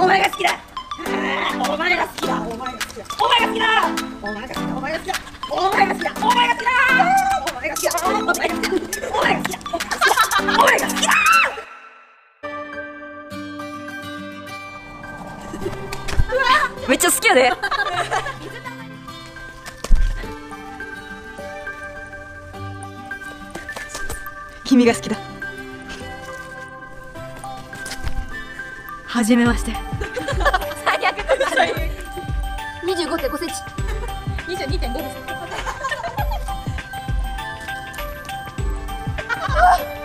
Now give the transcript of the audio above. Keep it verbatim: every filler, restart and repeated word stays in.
お前が好きだ。お前が好きだ。お前が好きだ。お前が好きだ。お前が好きだ。お前が好きだ。お前が好きだ。お前が好きだ。お前が好きだ。お前が好きだ。お前が好きだ。お前が好きだ。お前が好きだ。めっちゃ好きやで。君が好きだ。はじめまして。最悪。にじゅうごてんごセンチ。にじゅうにてんごです。